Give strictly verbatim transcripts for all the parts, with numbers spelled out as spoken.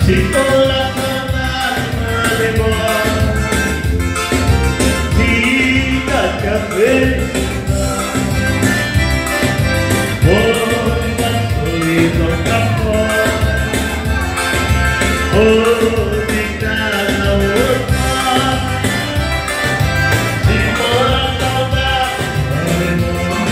Se for a saudade manda embora, fica que a felicidade foi da solidão pra fora. Obrigada, outra. Se for a saudade manda embora.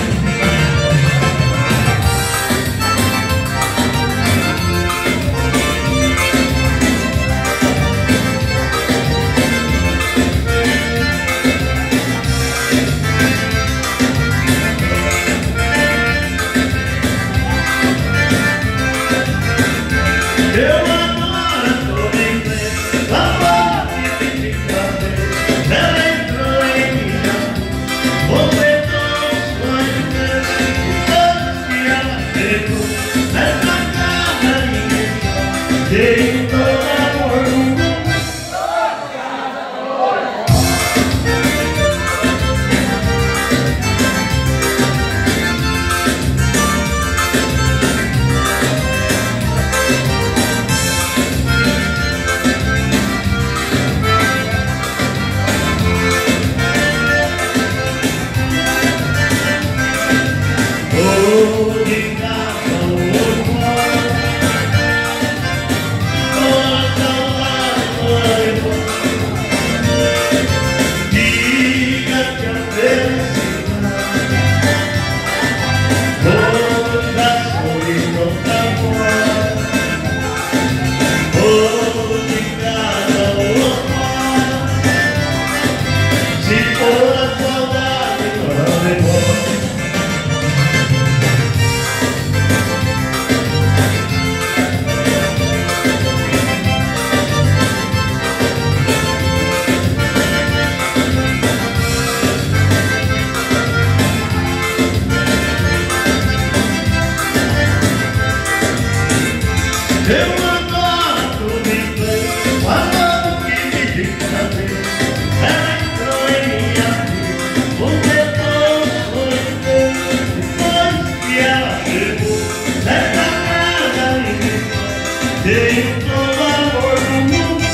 Eu agora tô em frente, amor que me fazer. Ela entrou em minha vida, completou os sonhos meus, e todos que ela pegou. Nessa casa ninguém sabe, tenho todo amor no mundo. Eu agora tô bem pleno, o amor que me diz prazer. Ela entrou em minha vida, completou os sonhos meus. Depois que ela chegou, nessa casa ninguém sabe, tenho todo amor no mundo.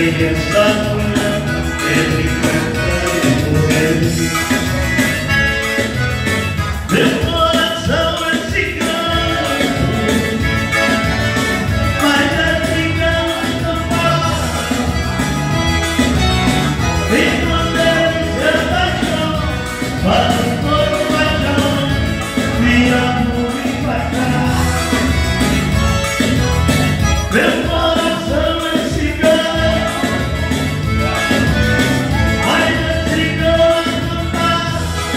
belleza tuya es mi fuente de poder. De corazón reciclado, vaya brillando más. Y cuando dice paixão, falo por paixão, me amo e vai dar. Meu coração é cigano, mas é cigano mais.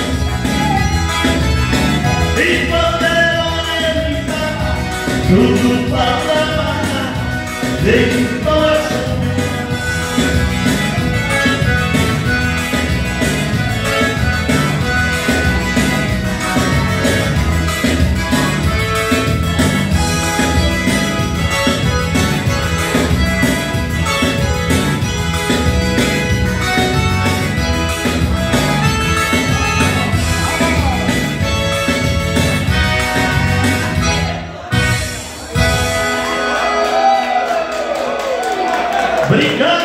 E quando ela me dá tudo para amar, vem o coração. Obrigado!